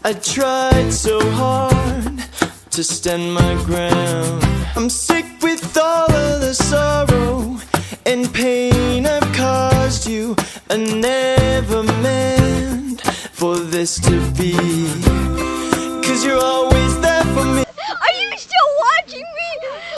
I tried so hard to stand my ground. I'm sick with all of the sorrow and pain I've caused you. I never meant for this to be, 'cause you're always there for me.